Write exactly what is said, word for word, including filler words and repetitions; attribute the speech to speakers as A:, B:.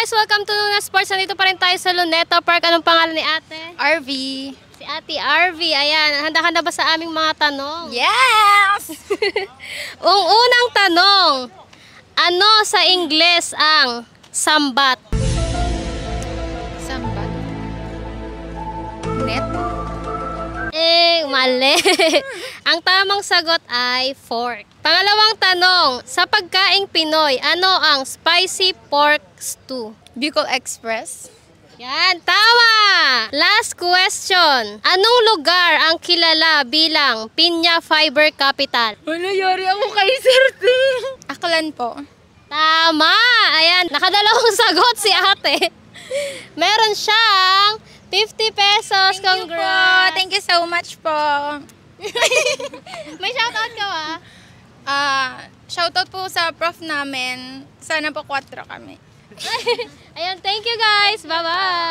A: guys! Welcome to Luna Sports. Nandito pa rin tayo sa Luneta Park. Anong pangalan ni ate?
B: R V.
A: Si Ate R V. Ayan, handa-handa ba sa aming mga tanong?
B: Yes!
A: Ang unang tanong, ano sa Ingles ang sambat?
B: Sambat. Net.
A: Eh, mali. Ang tamang sagot ay fork. Pangalawang tanong, sa pagkaing Pinoy, ano ang spicy pork stew?
B: Bicol Express.
A: Yan, tama! Last question. Anong lugar ang kilala bilang Piña Fiber Capital?
B: Wala, yari ako kay Sir Ting. Aklan po.
A: Tama! Ayan, nakadalawang sagot si ate. Meron siyang fifty pesos.
B: Thank you po.
A: Congrats!
B: Thank you so much po.
A: May shoutout ka ba?
B: Ah, shoutout po sa prof namin. Sana po kwatro kami.
A: Ayan, thank you guys. Bye-bye!